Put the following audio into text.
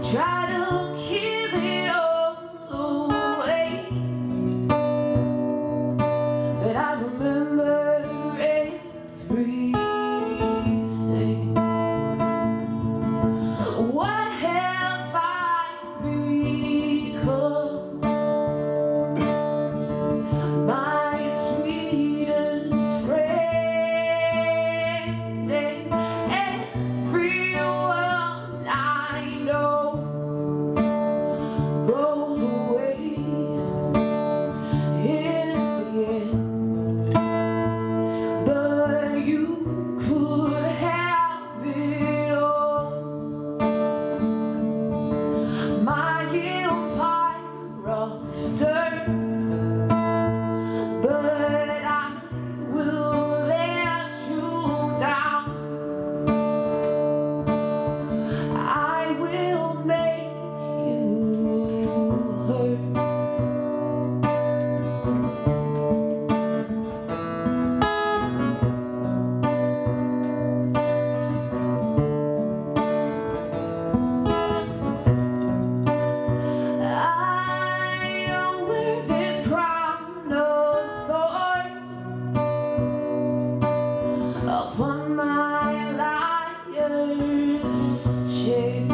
Try to keep it all away, but I remember everything. What have I become? My sweetest friend, and everyone I know goes away in the end. But you could have it all. My empire of dirt, but I will let you down. I will make you hurt. I wear this crown of thorns upon my liar's chair.